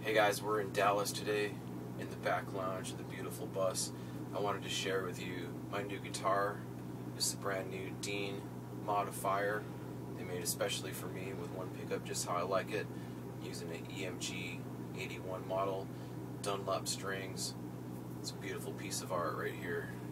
Hey guys, we're in Dallas today in the back lounge of the beautiful bus. I wanted to share with you my new guitar. This is a brand new Dean modifier. They made especially for me with one pickup just how I like it, using an EMG 81 model, Dunlop strings. It's a beautiful piece of art right here.